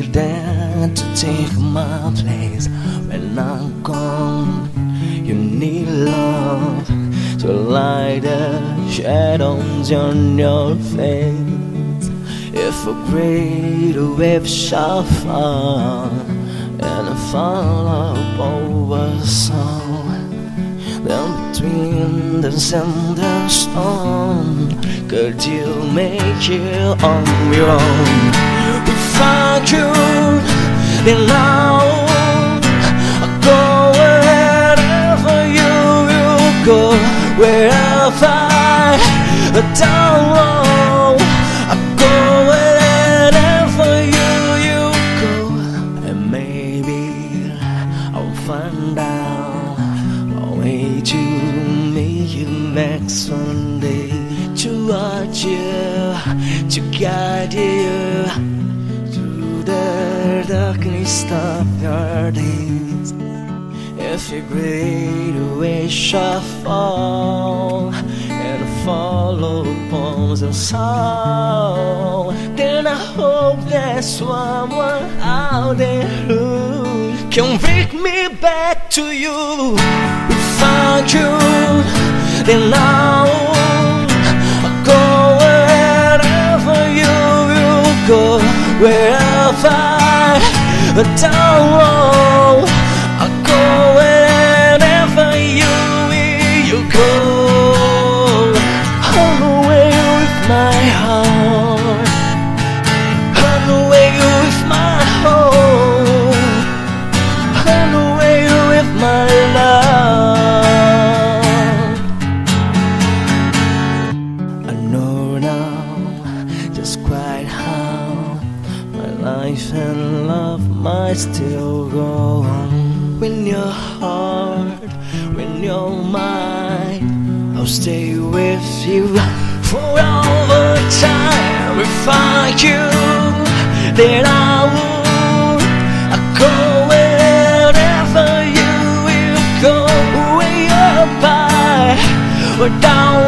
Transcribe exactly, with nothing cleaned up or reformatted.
there to take my place. When I'm gone, you need love to light the shadows on your face. If a great wave shall fall and fall over sound, then between the sand and stone, could you make it on your own? Without you, then I'll go wherever you will go. Wherever I don't know, I'll go wherever you, you go. And maybe I'll find out a way to make you back someday, to watch you, to guide you through the darkness of your days. If your great waves shall fall and follow upon the soul, then I hope there's someone out there who can bring me back to you. Without you, then I'll go wherever you will go. Wherever I don't know, I'll go wherever you will you go. I'm away with my heart, I'm away with my home, I'm away with my love. I know now just quite how my life and love might still go on. When your heart, when your mind, I'll stay with you for all the time. Without you, then I would I'll go wherever you will go. Way up high or down